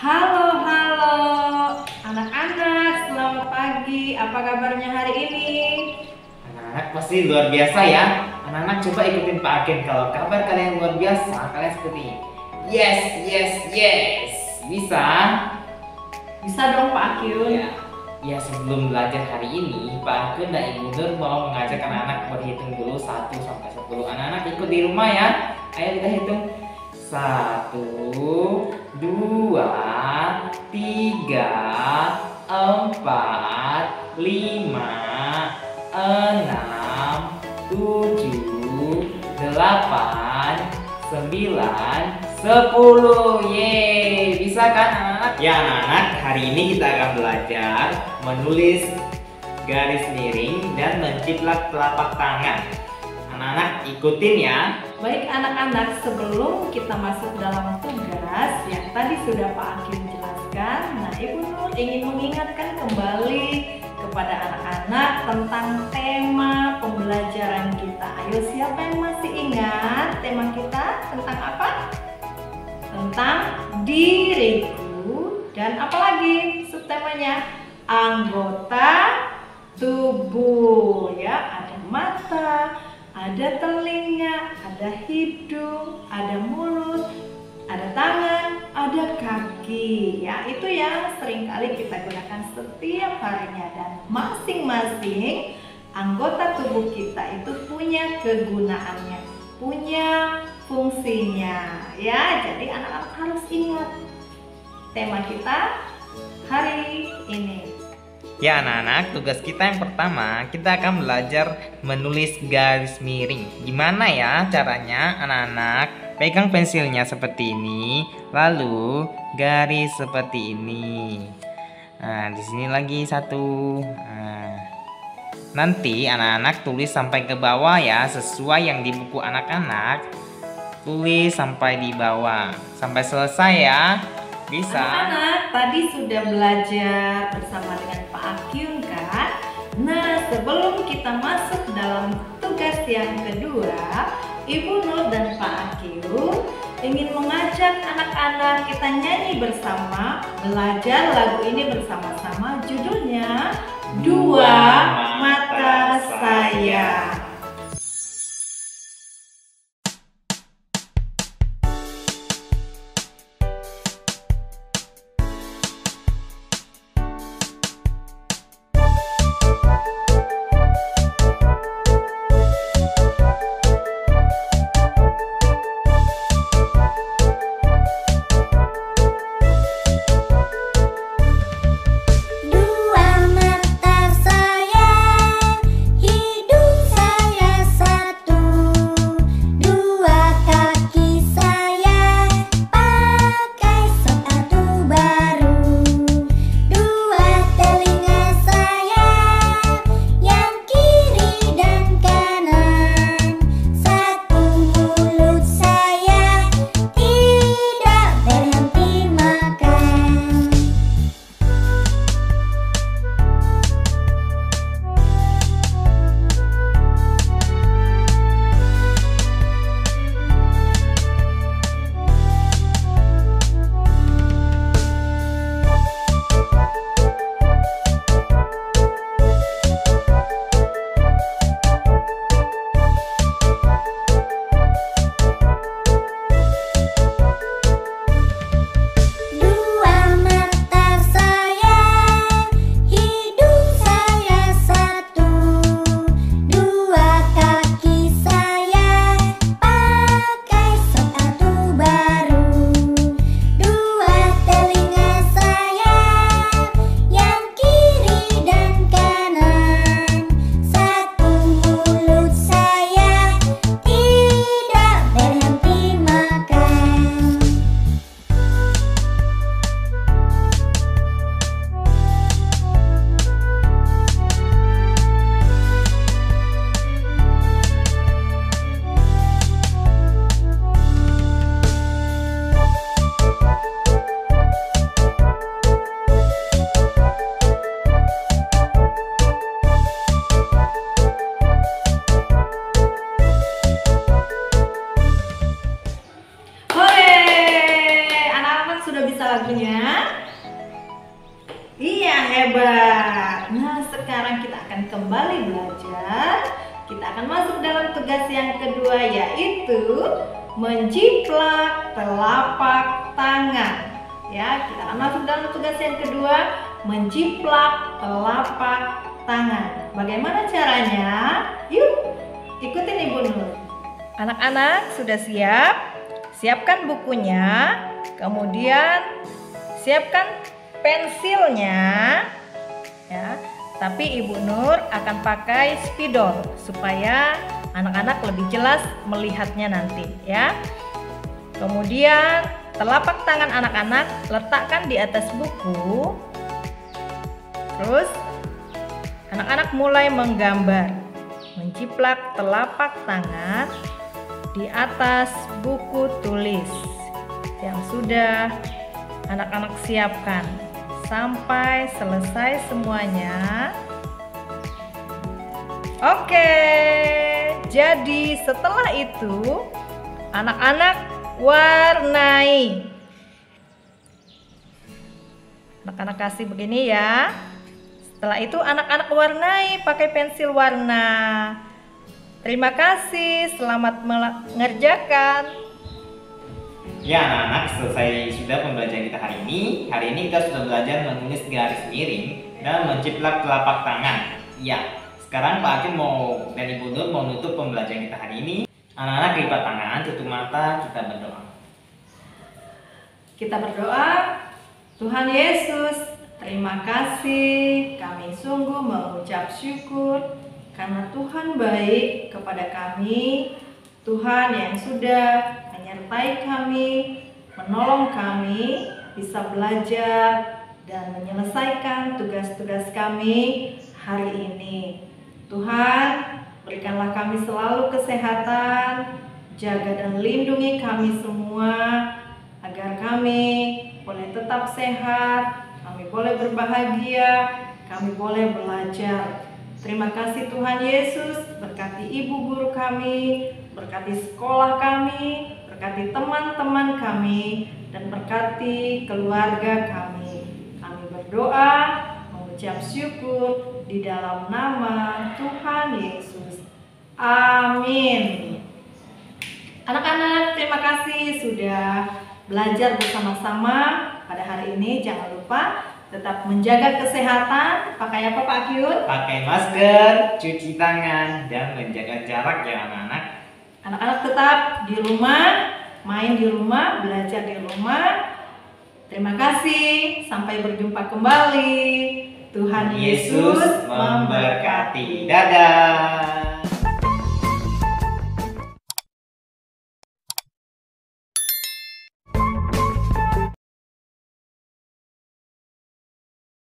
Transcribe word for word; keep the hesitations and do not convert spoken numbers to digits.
Halo, halo anak-anak, selamat pagi. Apa kabarnya hari ini? Anak-anak pasti luar biasa ya. Anak-anak coba ikutin Pak Agen. Kalau kabar kalian luar biasa, kalian seperti ini. Yes, yes, yes. Bisa? Bisa dong Pak Akyun. Ya. Ya sebelum belajar hari ini, Pak Agen dan Ibu Nur mau mengajak anak-anak berhitung dulu satu sampai sepuluh. Anak-anak ikut di rumah ya. Ayo kita hitung. Satu, dua, tiga, empat, lima, enam, tujuh, delapan, sembilan, sepuluh. Yeay, bisa kan anak-anak? Ya anak-anak, hari ini kita akan belajar menulis garis miring dan menjiplak telapak tangan. Anak-anak ikutin ya. Baik anak-anak, sebelum kita masuk dalam tugas yang tadi sudah Pak Akyun jelaskan, nah Ibu Nur ingin mengingatkan kembali kepada anak-anak tentang tema pembelajaran kita. Ayo, siapa yang masih ingat tema kita tentang apa? Tentang diriku dan apa lagi subtemanya? Anggota tubuh ya, ada mata, ada telinga, ada hidung, ada mulut, ada tangan, ada kaki. Ya, itu yang seringkali kita gunakan setiap harinya, dan masing-masing anggota tubuh kita itu punya kegunaannya, punya fungsinya. Ya, jadi anak-anak harus ingat tema kita hari ini. Ya anak-anak, tugas kita yang pertama, kita akan belajar menulis garis miring. Gimana ya caranya anak-anak? Pegang pensilnya seperti ini, lalu garis seperti ini. Nah, di sini lagi satu. Nah, nanti anak-anak tulis sampai ke bawah ya, sesuai yang di buku anak-anak. Tulis sampai di bawah, sampai selesai ya. Bisa. Anak-anak tadi sudah belajar bersama dengan Pak Akyun kan? Nah, sebelum kita masuk dalam tugas yang kedua, Ibu Nur dan Pak Akyun ingin mengajak anak-anak kita nyanyi bersama, belajar lagu ini bersama-sama. Judulnya Dua Mata Saya. lagunya? hebat. Nah, sekarang kita akan kembali belajar. Kita akan masuk dalam tugas yang kedua, yaitu menjiplak telapak tangan. Ya, kita akan masuk dalam tugas yang kedua, menjiplak telapak tangan. Bagaimana caranya? Yuk, ikutin Ibu Nur. Anak-anak sudah siap? Siapkan bukunya, kemudian siapkan pensilnya, ya. Tapi Ibu Nur akan pakai spidol supaya anak-anak lebih jelas melihatnya nanti, ya. Kemudian telapak tangan anak-anak letakkan di atas buku. Terus anak-anak mulai menggambar, menjiplak telapak tangan di atas buku tulis yang sudah anak-anak siapkan sampai selesai semuanya. Oke, jadi setelah itu anak-anak warnai. Anak-anak kasih begini ya. Setelah itu anak-anak warnai pakai pensil warna. Terima kasih, selamat mengerjakan. Ya anak-anak, selesai sudah pembelajaran kita hari ini. Hari ini kita sudah belajar menulis garis miring dan menjiplak telapak tangan. Ya, sekarang Pak Akin mau dan Ibu Nur mau nutup pembelajaran kita hari ini. Anak-anak lipat tangan, tutup mata, kita berdoa. Kita berdoa. Tuhan Yesus, terima kasih. Kami sungguh mengucap syukur karena Tuhan baik kepada kami. Tuhan yang sudah menyertai kami, menolong kami bisa belajar dan menyelesaikan tugas-tugas kami hari ini. Tuhan, berikanlah kami selalu kesehatan, jaga dan lindungi kami semua agar kami boleh tetap sehat, kami boleh berbahagia, kami boleh belajar. Terima kasih Tuhan Yesus, berkati ibu guru kami, berkati sekolah kami, berkati teman-teman kami, dan berkati keluarga kami. Kami berdoa, mengucap syukur di dalam nama Tuhan Yesus. Amin. Anak-anak, terima kasih sudah belajar bersama-sama pada hari ini. Jangan lupa tetap menjaga kesehatan. Pakai apa Pak Kyun? Pakai masker, cuci tangan, dan menjaga jarak ya anak-anak. Anak-anak tetap di rumah, main di rumah, belajar di rumah. Terima kasih, sampai berjumpa kembali. Tuhan Yesus memberkati. Dadah.